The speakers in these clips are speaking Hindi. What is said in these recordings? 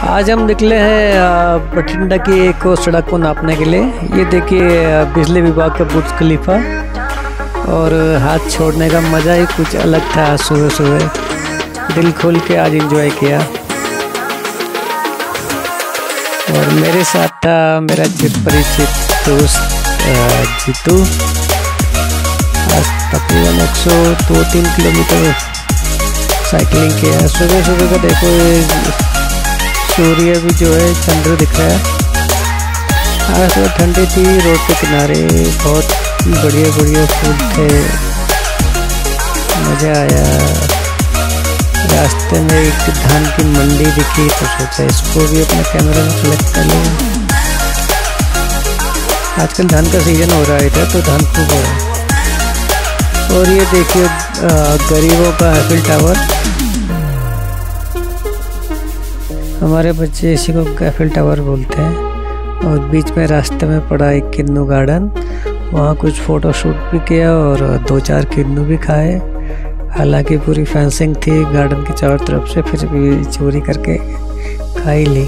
आज हम निकले हैं बठिंडा की एक और सड़क को नापने के लिए। ये देखिए बिजली विभाग का बुर्ज खलीफा, और हाथ छोड़ने का मज़ा ही कुछ अलग था। सुबह सुबह दिल खोल के आज एंजॉय किया। और मेरे साथ था मेरा चिर परिचित दोस्त जीतू। आज तकरीबन 102-3 किलोमीटर साइकिलिंग किया। सुबह सुबह का देखो सूर्य भी जो है चंद्र दिख रहा है। आज तो ठंडी थी, रोड के किनारे बहुत बढ़िया बढ़िया फूल थे, मज़ा आया। रास्ते में एक धान की मंडी दिखी तो सोचा इसको भी अपने कैमरे में कलेक्ट कर लें। आजकल धान का सीजन हो रहा है इधर, तो धान खूब हो रहा है। और ये देखिए गरीबों का एफिल टावर। हमारे बच्चे इसी को एफिल टावर बोलते हैं। और बीच में रास्ते में पड़ा एक किन्नू गार्डन, वहाँ कुछ फ़ोटो शूट भी किया और 2-4 किन्नू भी खाए। हालांकि पूरी फेंसिंग थी गार्डन की चारों तरफ से, फिर भी चोरी करके खा ही ली।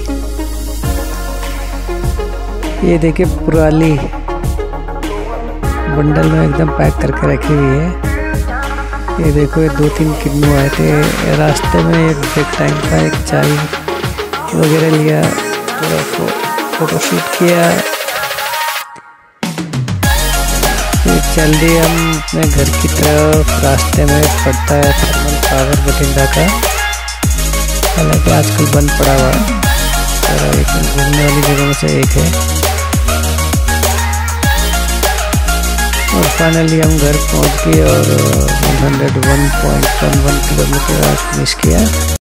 ये देखिए पुराली बंडल में एकदम पैक करके रखी हुई है। ये देखो ये 2-3 किन्नू आए थे रास्ते में। एक ब्रेक टाइम का एक चाय वगैरह लिया, थोड़ा फोटो शूट किया, फिर चल दिए हम अपने घर की तरफ। रास्ते में पड़ता है थर्मल पावर बठिंडा का, हालांकि आजकल बंद पड़ा हुआ है, और एक घूमने वाली जगह में से एक है। और फाइनली हम घर पहुंच गए और 101.11 किलोमीटर आज फिनिश किया।